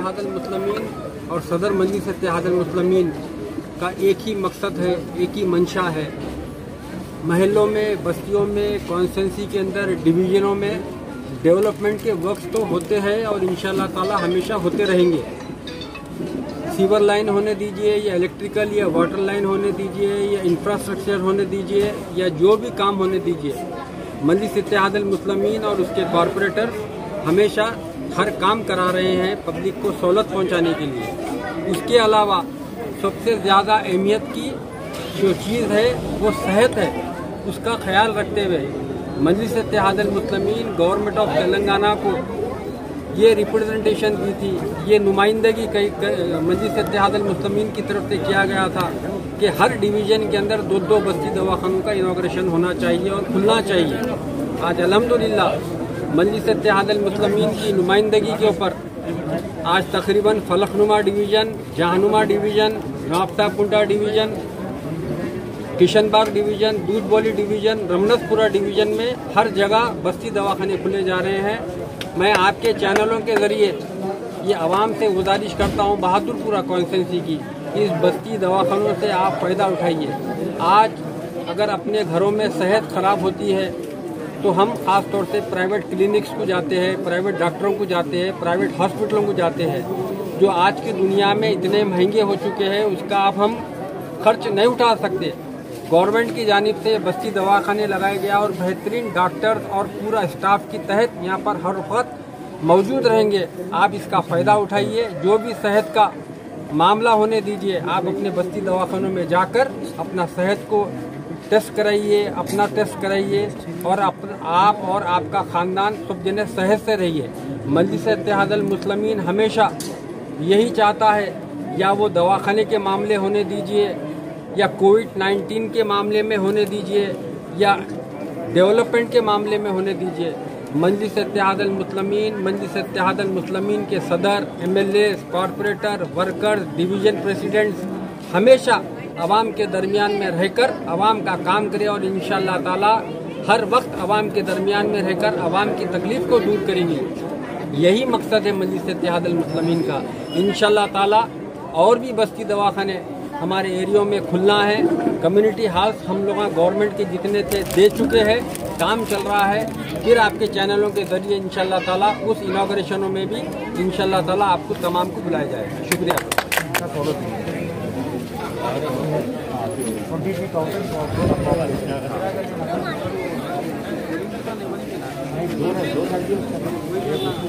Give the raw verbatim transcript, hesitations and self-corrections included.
इत्तेहादुल मुस्लिमीन और सदर मजलिस इत्तेहादुल मुस्लिमीन का एक ही मकसद है, एक ही मंशा है। महलों में, बस्तियों में, कॉन्स्टिट्यूंसी के अंदर, डिवीज़नों में डेवलपमेंट के वर्क्स तो होते हैं और इंशाअल्लाह ताला हमेशा होते रहेंगे। सीवर लाइन होने दीजिए या इलेक्ट्रिकल या वाटर लाइन होने दीजिए या इंफ्रास्ट्रक्चर होने दीजिए या जो भी काम होने दीजिए, मजलिस इत्तेहादुल मुस्लिमीन और उसके कॉरपोरेटर हमेशा हर काम करा रहे हैं पब्लिक को सहूलत पहुंचाने के लिए। उसके अलावा सबसे ज़्यादा अहमियत की जो चीज़ है वो सेहत है, उसका ख्याल रखते हुए मजलिस इत्तेहादुल मुस्लिमीन गवर्नमेंट ऑफ तेलंगाना को ये रिप्रेजेंटेशन दी थी, ये नुमाइंदगी कई मजलिस इत्तेहादुल मुस्लिमीन की तरफ से किया गया था कि हर डिवीज़न के अंदर दो दो बस्ती दवाखानों का इनॉग्रेशन होना चाहिए और खुलना चाहिए। आज अल्हम्दुलिल्लाह मजलिस इत्तेहादुल मुस्लिमीन की नुमाइंदगी के ऊपर आज तकरीबन Falaknuma division, Jahanuma division, Raftakunta division, Kishanbagh division, Doodhbowli division, Ramnaspura division में हर जगह बस्ती दवाखाने खुले जा रहे हैं। मैं आपके चैनलों के ज़रिए ये आवाम से गुजारिश करता हूँ, बहादुरपुरा कॉन्स्टिट्यूंसी की, इस बस्ती दवाखानों से आप फ़ायदा उठाइए। आज अगर अपने घरों में सेहत ख़राब होती है तो हम ख़ास तौर से प्राइवेट क्लिनिक्स को जाते हैं, प्राइवेट डॉक्टरों को जाते हैं, प्राइवेट हॉस्पिटलों को जाते हैं, जो आज की दुनिया में इतने महंगे हो चुके हैं, उसका अब हम खर्च नहीं उठा सकते। गवर्नमेंट की जानिब से बस्ती दवाखाने लगाए गया और बेहतरीन डॉक्टर्स और पूरा स्टाफ की तहत यहाँ पर हर वक्त मौजूद रहेंगे। आप इसका फ़ायदा उठाइए। जो भी सेहत का मामला होने दीजिए, आप अपने बस्ती दवाखानों में जाकर अपना सेहत को टेस्ट कराइए, अपना टेस्ट कराइए और अप, आप और आपका ख़ानदान सब जने सेहत से रहिए। मजलिस इत्तेहादुल मुस्लिमीन हमेशा यही चाहता है, या वो दवाखाने के मामले होने दीजिए या कोविड नाइन्टीन के मामले में होने दीजिए या डेवलपमेंट के मामले में होने दीजिए, मजलिस इत्तेहादुल मुस्लिमीन, मजलिस इत्तेहादुल मुस्लिमीन के सदर, M L A, corporator, workers, division presidents हमेशा आवाम के दरमियान में रहकर आवाम का काम करे और इंशाअल्लाह ताला हर वक्त आवाम के दरमियान में रहकर आवाम की तकलीफ को दूर करेंगे। यही मकसद है मजलिस इत्तेहादुल मुस्लिमीन का। इंशाअल्लाह ताला और भी बस्ती दवाखाने हमारे एरियो में खुलना है। कम्युनिटी हाउस हम लोग गवर्नमेंट के जितने थे दे चुके हैं, काम चल रहा है। फिर आपके चैनलों के जरिए इंशाअल्लाह ताला उस इनॉग्रेशनों में भी इंशाअल्लाह ताला आपको तमाम को बुलाया जाएगा। शुक्रिया। दो